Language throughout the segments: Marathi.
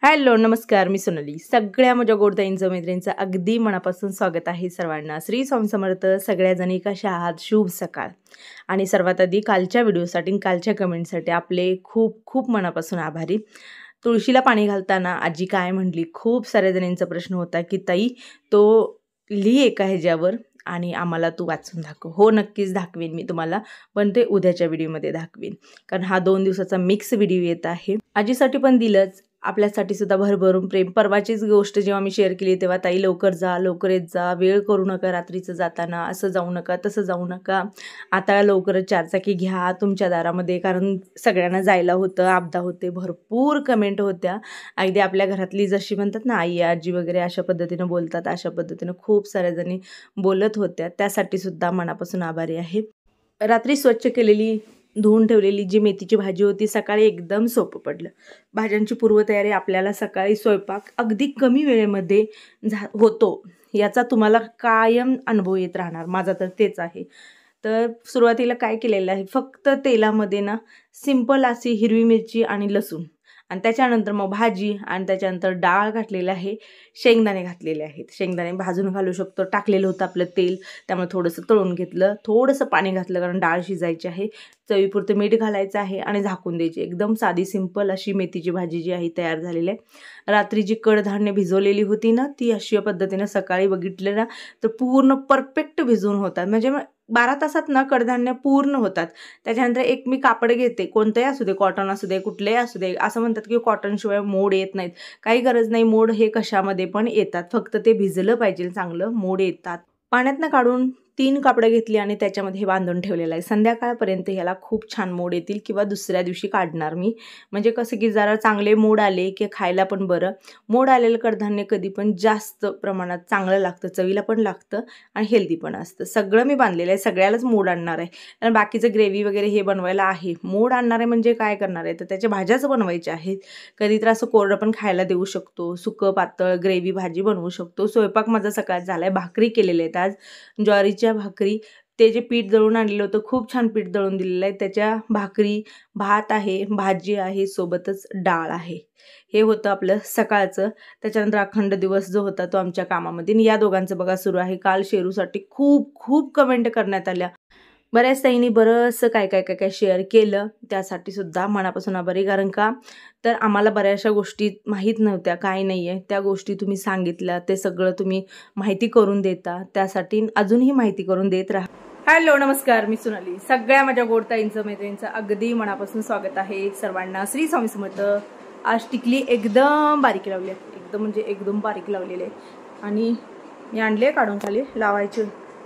हॅलो नमस्कार, मी सोनाली. सगळ्या माझ्या गोडताईंचं मैत्रिणींचं अगदी मनापासून स्वागत आहे सर्वांना. श्री स्वामी समर्थ. सगळ्याजणी कशा आहात? शुभ सकाळ. आणि सर्वात आधी कालच्या व्हिडिओसाठी, कालच्या कमेंटसाठी आपले खूप खूप मनापासून आभारी. तुळशीला पाणी घालताना आजी काय म्हटली, खूप साऱ्या जणींचा प्रश्न होता की ताई तो लिही एका ह्याच्यावर आणि आम्हाला तू वाचून दाखव. हो नक्कीच दाखवीन मी तुम्हाला, पण ते उद्याच्या व्हिडिओमध्ये दाखवीन, कारण हा 2 दिवसाचा मिक्स व्हिडिओ येत आहे. आजीसाठी पण दिलंच, आपल्यासाठी सुद्धा भरभरून प्रेम. परवाचीच गोष्ट जेव्हा मी शेअर केली तेव्हा ताई लवकर जा, लवकर येत जा, वेळ करू नका रात्रीचं जाताना, असं जाऊ नका, तसं जाऊ नका, आता लवकरच चारचाकी घ्या तुमच्या दारामध्ये, कारण सगळ्यांना जायला होतं, आपदा होते. भरपूर कमेंट होत्या. अगदी आपल्या घरातली जशी म्हणतात ना आई आजी वगैरे अशा पद्धतीनं बोलतात, अशा पद्धतीनं खूप साऱ्या जणी बोलत होत्या. त्यासाठी सुद्धा मनापासून आभारी आहे. रात्री स्वच्छ केलेली, धुवून ठेवलेली जी मेथीची भाजी होती, सकाळी एकदम सोपं पडलं. भाज्यांची पूर्वतयारी आपल्याला सकाळी स्वयंपाक अगदी कमी वेळेमध्ये होतो, याचा तुम्हाला कायम अनुभव येत राहणार. माझा तर तेच आहे. तर सुरुवातीला काय केलेलं आहे, फक्त तेलामध्ये ना सिंपल अशी हिरवी मिरची आणि लसूण, आणि त्याच्यानंतर मग भाजी, आणि त्याच्यानंतर डाळ घातलेली आहे, शेंगदाणे घातलेले आहेत. शेंगदाणे भाजून घालू शकतो, टाकलेलं होतं आपलं तेल, त्यामुळे थोडंसं तळून घेतलं, थोडंसं पाणी घातलं कारण डाळ शिजायची आहे, चवीपुरतं मीठ घालायचं आहे आणि झाकून द्यायची. एकदम साधी सिंपल अशी मेथीची भाजी जी आहे तयार झालेली आहे. रात्री जी कडधान्य भिजवलेली होती ना, ती अशा पद्धतीनं सकाळी बघितलं ना तर पूर्ण परफेक्ट भिजवून होतात. म्हणजे 12 तासात ना कडधान्य पूर्ण होतात. त्याच्यानंतर एक मी कापड घेते, कोणतंही असू दे, कॉटन असू दे, कुठलेही असू दे. असं म्हणतात की कॉटनशिवाय मोड येत नाहीत. काही गरज नाही, मोड हे कशामध्ये पण येतात, फक्त ते भिजलं पाहिजे चांगलं, मोड येतात. पाण्यातनं काढून 3 कापडं घेतली आणि त्याच्यामध्ये हे बांधून ठेवलेलं आहे. संध्याकाळपर्यंत ह्याला खूप छान मोड येतील, किंवा दुसऱ्या दिवशी काढणार मी. म्हणजे कसं की जरा चांगले मोड आले की खायला पण बरं. मोड आलेलं कडधान्य कधी पण जास्त प्रमाणात चांगलं लागतं, चवीला पण लागतं आणि हेल्दी पण असतं. सगळं मी बांधलेलं आहे, सगळ्यालाच मोड आणणार आहे. आणि बाकीचं ग्रेव्ही वगैरे हे बनवायला आहे. मोड आणणार आहे म्हणजे काय करणार आहे, तर त्याच्या भाज्याच बनवायच्या आहेत. कधी तर असं कोरडं पण खायला देऊ शकतो, सुकं पातळ ग्रेव्ही भाजी बनवू शकतो. स्वयंपाक माझा सकाळ झाला आहे. भाकरी केलेल्या आहेत आज, ज्वारीच्या भाकरी. ते जे पीठ दळून आणलेलं होतं, खूप छान पीठ दळून दिलेलं आहे, त्याच्या भाकरी, भात आहे, भाजी आहे, सोबतच डाळ आहे. हे होतं आपलं सकाळचं. त्याच्यानंतर अखंड दिवस जो होता तो आमच्या कामामध्ये. या दोघांचं बघा सुरू आहे. काल शेरूसाठी खूप खूप कमेंट करण्यात आल्या. बऱ्याच ताईंनी बरंचसं काय काय काय काय शेअर केलं, त्यासाठी सुद्धा मनापासून आभारी. कारण का तर आम्हाला बऱ्याचशा गोष्टी माहीत नव्हत्या, काय नाही आहे, त्या गोष्टी तुम्ही सांगितल्या, ते सगळं तुम्ही माहिती करून देता, त्यासाठी अजूनही माहिती करून देत राहा. हॅलो नमस्कार, मी सोनाली. सगळ्या माझ्या गोडताईंचं मैत्रिणींचं अगदी मनापासून स्वागत आहे सर्वांना. श्री स्वामी समर्थ. आज टिकली एकदम बारीक लावली आहे, एकदम म्हणजे एकदम बारीक लावलेली आहे. आणि मी आणले काढून खाली लावायची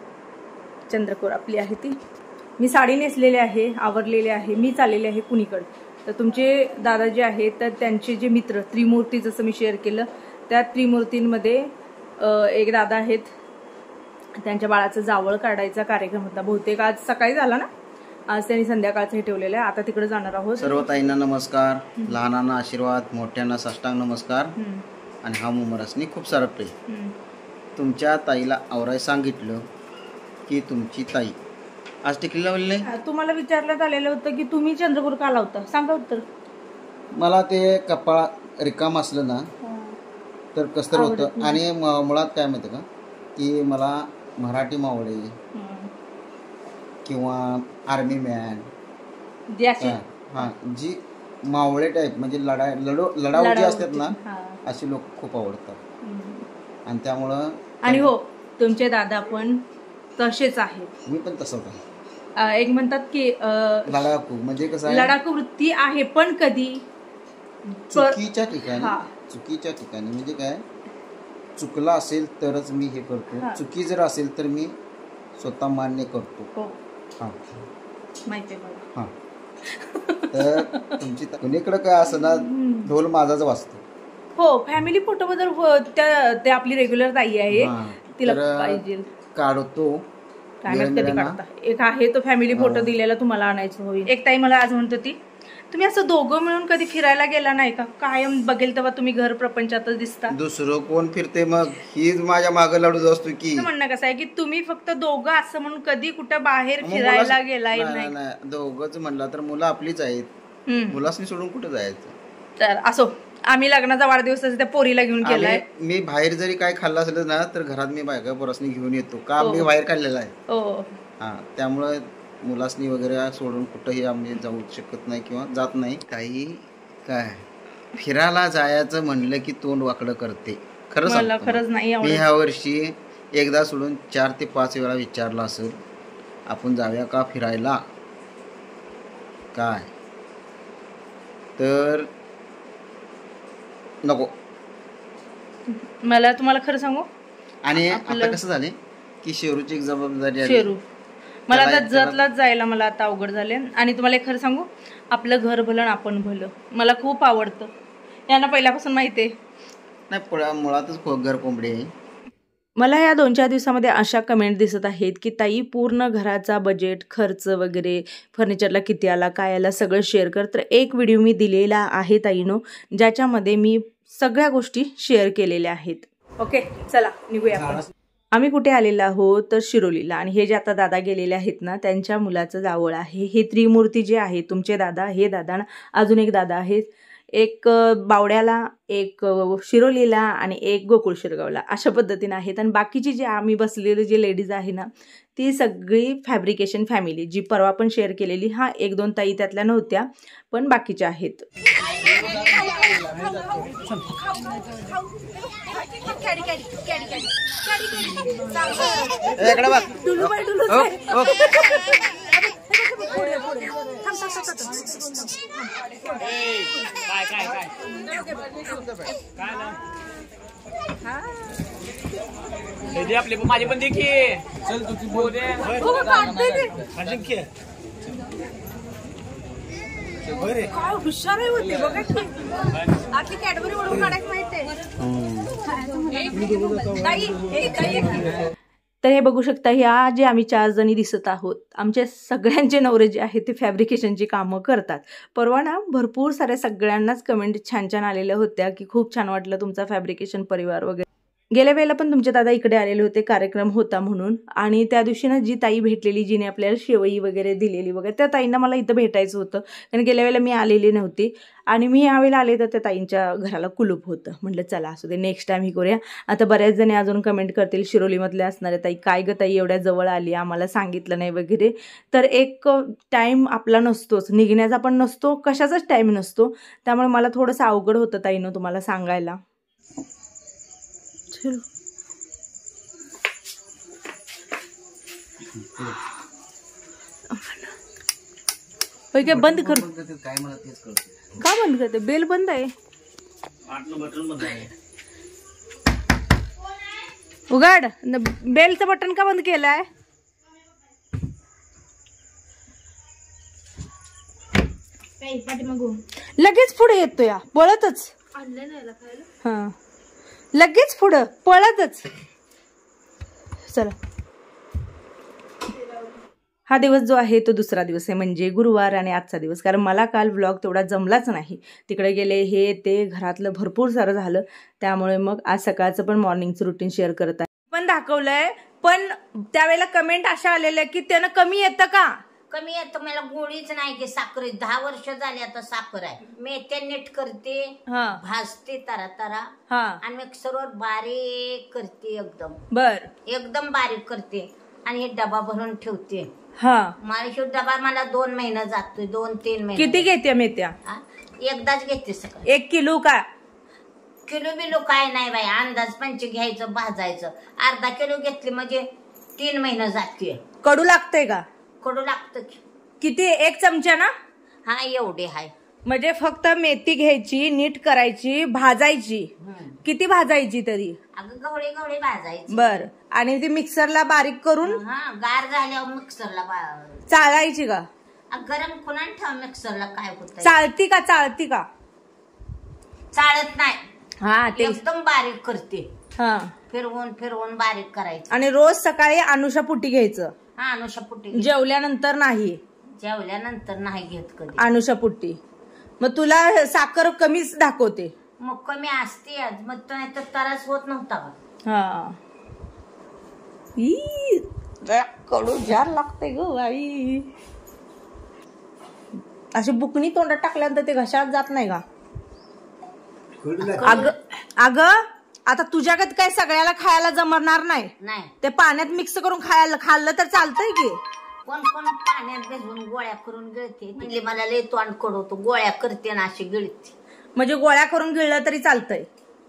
चंद्रकोर आपली आहे ती. मी साडी नेसलेली आहे, आवरलेले आहे, मी चाललेले आहे कुणीकडे. तर तुमचे दादा जे आहेत तर त्यांचे जे मित्र त्रिमूर्ती, जसं मी शेअर केलं, त्या त्रिमूर्तींमध्ये एक दादा आहेत, त्यांच्या बाळाचं जावळ काढायचा कार्यक्रम होता. बहुतेक आज सकाळी झाला ना, आज त्यांनी संध्याकाळचं हे ठेवलेलं आहे. आता तिकडे जाणार आहोत. सर्व ताईंना नमस्कार, लहानांना आशीर्वाद, मोठ्यांना साष्टांग नमस्कार. आणि हा मुमरसनी खूप सारं प्रेम. तुमच्या ताईला आवराय सांगितलं की तुमची ताई आज टिकली लावली नाही. तुम्हाला विचारण्यात आलेलं होतं की तुम्ही चंद्रपूर का लावता, सांगा उत्तर. मला ते कपाळ रिकाम असलं ना तर कसं होतं. आणि मुळात काय माहिती का, की मला मराठी मावळे किंवा आर्मी मॅन, जी मावळे टाईप, म्हणजे लढाऊ जे असतात ना, असे लोक खूप आवडतात. आणि त्यामुळं आणि हो, तुमचे दादा पण तसेच आहेत. मी पण तसंच आहे. एक म्हणतात की लडाखू, म्हणजे कसं लडाखू वृत्ती आहे, पण कधी चुकीच्या ठिकाणी म्हणजे काय, चुकला असेल तरच मी हे करतो, चुकी जर असेल तर मी स्वतः मान्य करतो. माहिती आहे मला. तर तुमची कुणीकडे काय असं ना, ढोल माझाच वाजतो. हो, फॅमिली फोटो बद्दल ते आपली रेग्युलर ताई आहे, तिला पाहिजे काढतो. कधी काढता. एक आहे तो फॅमिली फोटो दिलेला, तुम्हाला आणायचं होईल. एक ताई मला आज म्हणत होती, तुम्ही असं दोघं मिळून कधी फिरायला गेला नाही का, कायम बघेल तेव्हा तुम्ही घर प्रपंचातच दिसता. दुसरं कोण फिरते मग, हीच माझ्या मागे लढू असतो की. म्हणणं कसं आहे की तुम्ही फक्त दोघं असं म्हणून कधी कुठं बाहेर फिरायला गेलाय नाही. दोघंच म्हणला तर मुलं आपलीच आहेत, मुलासनी सोडून कुठं जायचं. तर असो, आम्ही लग्नाचा वाढदिवस त्या पोरीला घेऊन केलाय. मी बाहेर जरी काय खाल्लं असेल ना तर घरात मी बायका पोरासनी घेऊन येतो का मी बाहेर काढलेला आहे. हा त्यामुळे मुलासनी वगैरे सोडून कुठंही आम्ही जाऊ शकत नाही किंवा जात नाही. काही काय फिरायला जायचं म्हणलं की तोंड वाकडं करते. खरंच नाही. मी ह्या वर्षी एकदा सोडून 4 ते 5 वेळा विचारलं असेल आपण जाऊया का फिरायला काय तर नको. मला तुम्हाला खरं सांगू आणि आता कसं झाले की शेरूची एक जबाबदारी आहे. शेरू मला आता जतलाच जायला मला आता अवघड झाले. आणि तुम्हाला खरं सांगू आपलं घर भलं आपण भलं मला खूप आवडतं. यांना पहिल्यापासून माहिती आहे. नाही मुळातच घर कोंबडी आहे. मला या 2-4 दिवसामध्ये अशा कमेंट दिसत आहेत की ताई पूर्ण घराचा बजेट खर्च वगैरे फर्निचरला किती आला काय आला सगळं शेअर कर. तर एक व्हिडिओ मी दिलेला आहे ताईनो ज्याच्यामध्ये मी सगळ्या गोष्टी शेअर केलेल्या आहेत. ओके चला निघूया आपण. आम्ही कुठे आलेलो आहोत तर शिरोलीला. आणि हे जे आता दादा गेलेले आहेत ना त्यांच्या मुलाचं जावळ आहे. हे त्रिमूर्ती जे आहे तुमचे दादा हे दादा अजून एक दादा आहेत. एक बावड्याला एक शिरोलीला आणि एक गोकुळ शिरगावला अशा पद्धतीने आहेत. आणि बाकीची जे आम्ही बसलेले जे लेडीज आहे ना ती सगळी फॅब्रिकेशन फॅमिली जी परवा पण शेअर केलेली. हा 1-2 ताई त्यातल्या नव्हत्या पण बाकीच्या आहेत. आपले माझी पण देखील चल तू बोल काय हुशार होते बघा की आतली कॅडबरी ओढून काढायचं माहिती. तर हे बघू शकता ह्या जे आम्ही 4 जणी दिसत आहोत आमचे सगळ्यांचे नवरे जे आहेत ते फॅब्रिकेशनची कामं करतात. परवा ना भरपूर साऱ्या सगळ्यांनाच कमेंट छान आलेल्या होत्या की खूप छान वाटलं तुमचा फॅब्रिकेशन परिवार वगैरे. गेल्या वेळेला पण तुमचे दादा इकडे आलेले होते कार्यक्रम होता म्हणून. आणि त्या दिवशी ना जी ताई भेटलेली जिने आपल्याला शेवई वगैरे दिलेली वगैरे त्या ताईंना मला इथं भेटायचं होतं कारण गेल्या वेळेला मी आलेली नव्हती. आणि मी यावेळेला आले तर त्या ताईंच्या घराला कुलूप होतं. म्हटलं चला असू दे नेक्स्ट टाइम ही करूया. आता बऱ्याच जणी अजून कमेंट करतील शिरोलीमधल्या असणाऱ्या ताई काय ग ताई एवढ्या जवळ आली आम्हाला सांगितलं नाही वगैरे. तर एक टाईम आपला नसतोच निघण्याचा पण नसतो कशाचाच टाईम नसतो. त्यामुळे मला थोडंसं अवघड होतं ताईनं तुम्हाला सांगायला. बंद कर का बंद करते बेल बंद आहे उघड बेलचं बटन का बंद केलंय. लगेच पुढे येतो या पळतच. हा लगेच पुढं पळतच. चला हा दिवस जो आहे तो दुसरा दिवस आहे म्हणजे गुरुवार आणि आजचा दिवस. कारण मला काल व्लॉग तेवढा जमलाच नाही. तिकडे गेले हे ते घरातलं भरपूर सारं झालं त्यामुळे मग आज सकाळचं पण मॉर्निंगचं रुटीन शेअर करत आहे. पण दाखवलंय पण त्यावेळेला कमेंट अशा आलेल्या की त्यानं कमी येतं का कमी येतं. मला गोळीच नाही की साखर 10 वर्ष झाली आता साखर आहे. मेथ्या नीट करते भाजते तरा आणि मिक्सरवर बारीक करते एकदम बारीक करते आणि हे डबा भरून ठेवते. माझा डबा मला 2 महिने जातोय 2-3 महिने. किती घेते मेथ्या. एकदाच घेते सकाळी. 1 किलो का किलो बिलो काय नाही बाई अंदाज पंच घ्यायचं भाजायचं. अर्धा किलो घेतली म्हणजे 3 महिने जाते. कडू लागतंय का. कडू लागतं किती 1 चमचा ना. हा एवढे हाय. म्हणजे फक्त मेथी घ्यायची नीट करायची भाजायची. किती भाजायची तरी. अगं गवळे भाजायची. बर आणि ती मिक्सरला बारीक करून गार झाल्यावर मिक्सरला चाळायची का. गरम कुणा ठेवा मिक्सरला काय होत. चाळती का चाळत नाही. हा ते एकदम बारीक करते. फिरवून बारीक करायचं. आणि रोज सकाळी अनुषापुटी घ्यायचं. अनुषापुटी जेवल्यानंतर नाही घेत कधी अनुषापुटी. मग तुला साखर कमीच दाखवते. मग कमी असते मग नाही तर त्रास होत नव्हता. कडू जार लागते ग बाई. अशी बुकणी तोंडात टाकल्यानंतर ते घशात जात नाही का. अगं आता तुझ्याकडे काय सगळ्याला खायला जमणार नाही, ते पाण्यात मिक्स करून खाल्लं तर चालतंय की. कोण कोण पाण्यात भिजवून गोळ्या करून गिळते, म्हणजे मला लय तोंड कडवतो, गोळ्या करते ना अशी गिळते. म्हणजे गोळ्या करून गिळलं तरी चालतंय,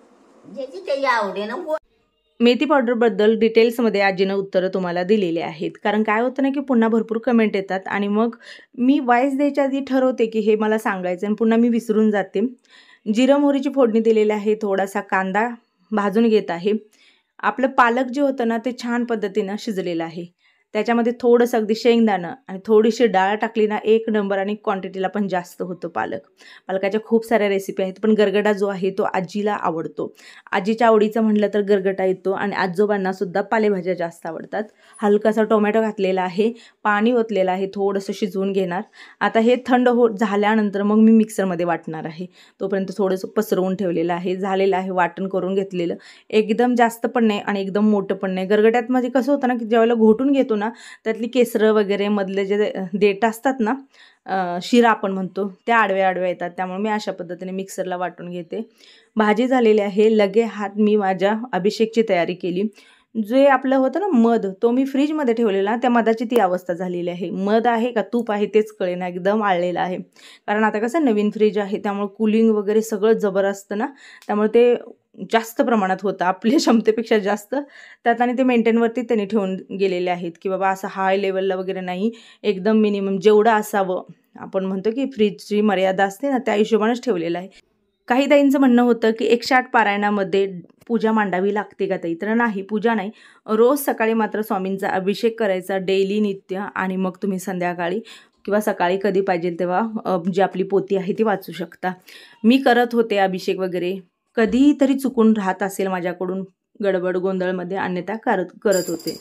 ज्याची त्याची आवडे ना. मेथी पावडरबद्दल डिटेल्समध्ये आजीनं उत्तरं तुम्हाला दिलेली आहेत. कारण काय होतं ना की पुन्हा भरपूर कमेंट येतात आणि मग मी वॉइस द्यायच्या आधी ठरवते की हे मला सांगायचं आणि पुन्हा मी विसरून जाते. जिरं मोहरीची फोडणी दिलेली आहे, थोडासा कांदा भाजून घेत आहे. आपलं पालक जे होतं ना ते छान पद्धतीनं शिजलेलं आहे. त्याच्यामध्ये थोडंसं अगदी शेंगदाणं आणि थोडीशी डाळ टाकली ना एक नंबर, आणि क्वांटिटीला पण जास्त होतं पालकाच्या खूप साऱ्या रेसिपी आहेत, पण गरगटा जो आहे तो आजीला आवडतो. आजीच्या आवडीचं म्हटलं तर गरगटा येतो, आणि आजोबांना सुद्धा पालेभाज्या जास्त आवडतात. हलकासा टोमॅटो घातलेला आहे, पाणी ओतलेलं आहे, थोडंसं शिजवून घेणार. आता हे थंड झाल्यानंतर मग मी मिक्सरमध्ये वाटणार आहे. तोपर्यंत थोडंसं पसरवून ठेवलेलं आहे, झालेलं आहे वाटण करून घेतलेलं. एकदम जास्त पण नाही आणि एकदम मोठं पण नाही. गरगट्यात मध्ये कसं होतं ना की ज्यावेळेला घोटून घेतो ना त्यातली केसरं वगैरे मधले जे देठ असतात ना, शिरा आपण म्हणतो, त्या आडव्या येतात. त्यामुळे मी अशा पद्धतीने मिक्सरला वाटून घेते. भाजी झालेली आहे. लगे हात मी माझ्या अभिषेकची तयारी केली. जे आपलं होतं ना मध, तो मी फ्रीजमध्ये ठेवलेला, त्या मधाची ती अवस्था झालेली आहे. मध आहे का तूप आहे तेच कळेना, एकदम आळलेलं आहे. कारण आता कसं नवीन फ्रीज आहे त्यामुळे कूलिंग वगैरे सगळं जबर असतं ना, त्यामुळे ते जास्त प्रमाणात होतं, आपल्या क्षमतेपेक्षा जास्त. त्यात आणि ते मेंटेनवरती त्यांनी ठेवून गेलेले आहेत की बाबा असं हाय लेवलला वगैरे नाही, एकदम मिनिमम जेवढं असावं, आपण म्हणतो की फ्रीजची मर्यादा असते ना त्या हिशोबानेच ठेवलेलं आहे. काही ताईंचं म्हणणं होतं की 108 पारायणामध्ये पूजा मांडावी लागते का ताई? तर नाही, पूजा नाही. रोज सकाळी मात्र स्वामींचा अभिषेक करायचा, डेली नित्य, आणि मग तुम्ही संध्याकाळी किंवा सकाळी कधी पाहिजे तेव्हा जी आपली पोथी आहे ती वाचू शकता. मी करत होते अभिषेक वगैरे, कधीतरी चुकून राहत असेल माझ्याकडून गडबड गोंधळमध्ये, अन्यथा करत होते.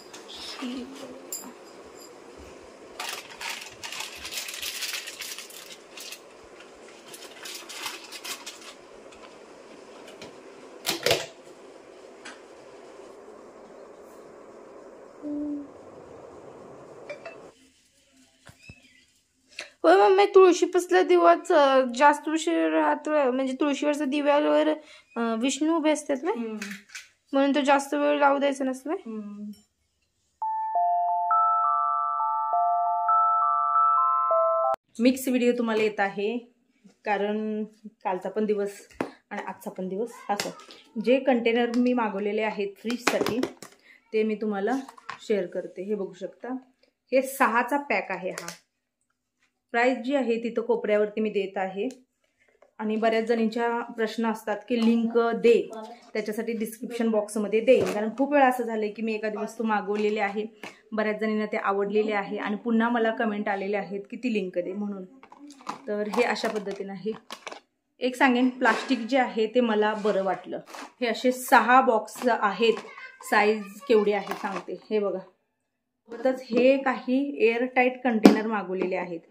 होय मम्मी, तुळशीपासला दिवा जास्त उशीर राहत, म्हणजे तुळशीवरच्या दिव्यावर विष्णू उभे असतात ना, म्हणून तो जास्त वेळ लावू द्यायचा नसतो. मिक्स व्हिडिओ तुम्हाला येत आहे कारण कालचा पण दिवस आणि आजचा पण दिवस. असं जे कंटेनर मी मागवलेले आहेत फ्रीजसाठी ते मी तुम्हाला शेअर करते. हे बघू शकता, हे 6चा पॅक आहे. हा प्राइस जी आहे तिथं कोपऱ्यावरती मी देत आहे. आणि बऱ्याच जणींच्या प्रश्न असतात की लिंक दे, त्याच्यासाठी डिस्क्रिप्शन बॉक्समध्ये देईन. कारण खूप वेळा असं झालं की मी एखादी वस्तू मागवलेली आहे, बऱ्याच जणींना ते आवडलेले आहे आणि पुन्हा मला कमेंट आलेले आहेत की ती लिंक दे म्हणून. तर हे अशा पद्धतीने आहे. एक सांगेन, प्लास्टिक जे आहे ते मला बरं वाटलं. हे असे 6 बॉक्स आहेत. साईज केवढी आहे सांगते, हे बघा. सोबतच हे काही एअर टाईट कंटेनर मागवलेले आहेत.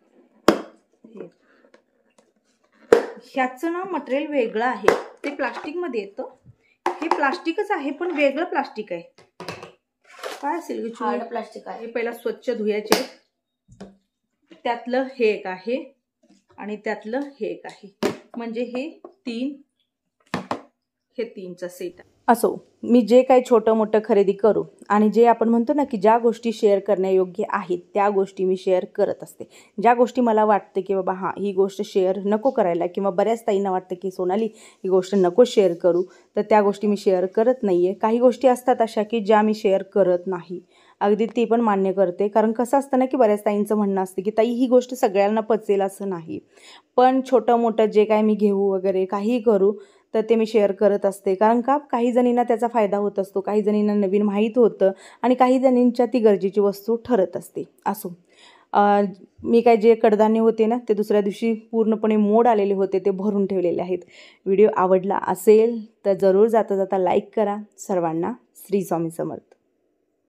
ह्याचं ना मटेरियल वेगळं आहे, ते प्लास्टिकमध्ये येतं. हे प्लास्टिकच आहे पण वेगळं प्लास्टिक आहे. काय असेल प्लास्टिक आहे. हे पहिला स्वच्छ धुयाचे. त्यातलं हे एक आहे आणि त्यातलं हे एक आहे, म्हणजे हे 3चा सेट. असो, मी जे काही छोटं मोठं खरेदी करू आणि जे आपण म्हणतो ना की ज्या गोष्टी शेअर करण्यायोग्य आहेत त्या गोष्टी मी शेअर करत असते. ज्या गोष्टी मला वाटते की बाबा हां ही गोष्ट शेअर नको करायला, किंवा बऱ्याच ताईंना वाटतं की सोनाली ही गोष्ट नको शेअर करू, तर त्या गोष्टी मी शेअर करत नाही आहे. काही गोष्टी असतात अशा की ज्या मी शेअर करत नाही, अगदी ती पण मान्य करते. कारण कसं असतं ना की बऱ्याच ताईंचं म्हणणं असतं की ताई ही गोष्ट सगळ्यांना पचेल असं नाही, पण छोटं मोठं जे काय मी घेऊ वगैरे काहीही करू तर ते मी शेअर करत असते. कारण का, काही जणींना त्याचा फायदा होत असतो, काही जणींना नवीन माहीत होतं आणि काही जणींच्या ती गरजेची वस्तू ठरत असते. असो, मी काय जे कडधान्य होते ना ते दुसऱ्या दिवशी पूर्णपणे मोड आलेले होते, ते भरून ठेवलेले आहेत. व्हिडिओ आवडला असेल तर जरूर जाता जाता लाईक करा. सर्वांना श्री स्वामी समर्थ.